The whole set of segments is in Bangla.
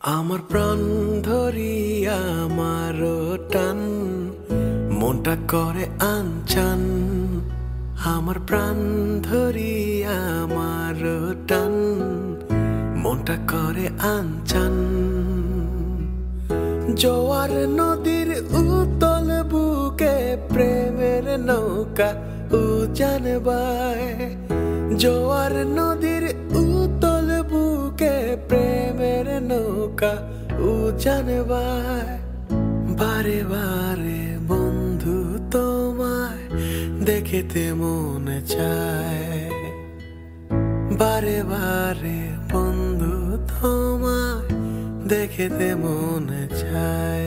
আমার প্রাণ ধরিয়া আমার টান মনটা করে আনচান। আমার প্রাণ ধরিয়া আমার টান মনটা করে আনচান। জোয়ার নদীর উতল বুকে প্রেমের নৌকা উজান বায়। জোয়ার নদীর উতল বুকে প্রেমের নৌকা উজান বায়। বারে বারে বন্ধু তোমায় দেখিতে মনে চায়। বারে বারে বন্ধু তোমায় দেখিতে মনে চায়।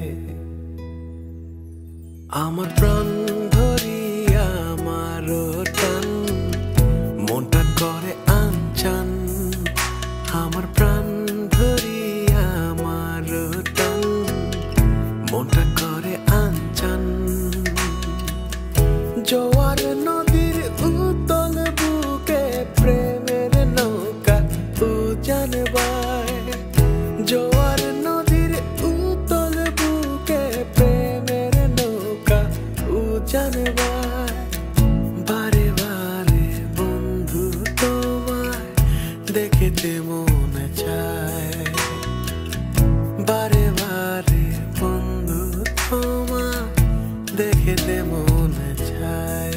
আমার প্রাণ ধরিয়া আমার টান মনটা করে আনচান। আমার প্রাণ ধরিয়া আমার টান মনটা করে আনচান। জোয়ার নদীর উতল বুকে প্রেমের নৌকা উজান বায়। জোয়ার নদীর উতল বুকে প্রেমের নৌকা উজান বায়। বারে বারে বন্ধু তোমায় দেখিতে মনে চায়। বারে বারে বন্ধু তোমায় দেখিতে মনে চায়।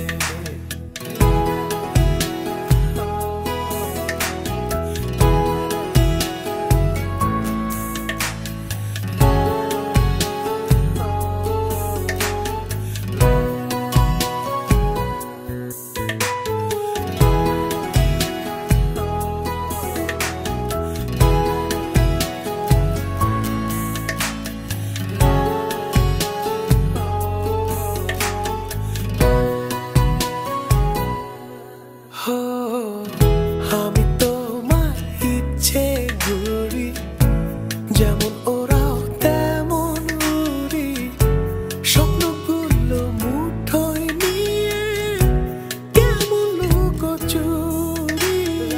আমি তোমার ইচ্ছে ঘুরি, যেমন ওরাও তেমন উড়ি। স্বপ্নগুলো মুঠোয় নিয়ে কেমন লুকোচুরি।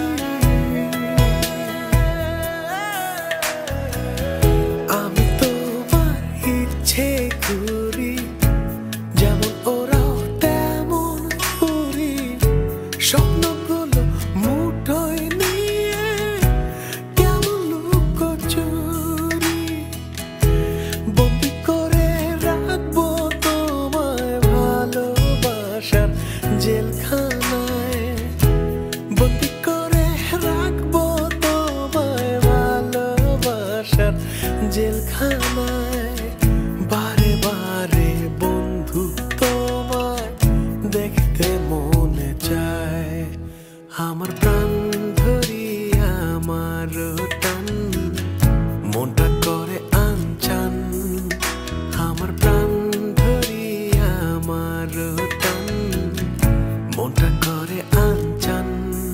আমি তোমার ইচ্ছে ঘুরি, যেমন ওরাও তেমন উড়ি। স্বপ্নগুলো মুঠোয় নিয়ে কেমন লুকোচুরি। বন্দি করে রাখবো তোমায় ভালোবাসার জেলখানায়। বন্দি করে রাখবো তোমায় ভালোবাসার জেলখানায়। বারে বারে বন্ধু তোমায় দেখতে মনে চায়। আমার প্রাণ ধরিয়া আমার টান মনটা করে আনচান। আমার প্রাণ ধরিয়া আমার টান মনটা করে আনচান।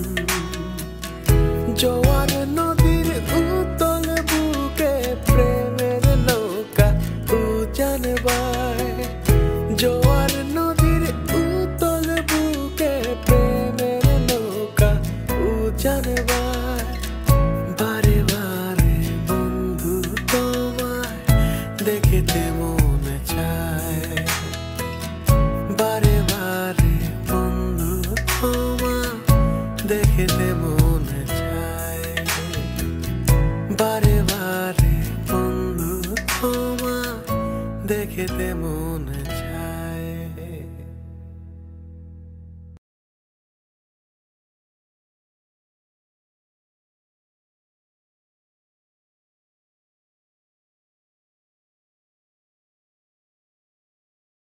জোয়ার নদীর উতল বুকে প্রেমের নৌকা উজান বায়। জোয়ার নদীর উতল বুকে প্রেমের নৌকা উজান বায়। বারে বারে বন্ধু তোমায় দেখিতে মনে চায়। বারে বারে বন্ধু তোমায় দেখিতে মনে চায়। বারে বারে বন্ধু তোমায় দেখিতে মনে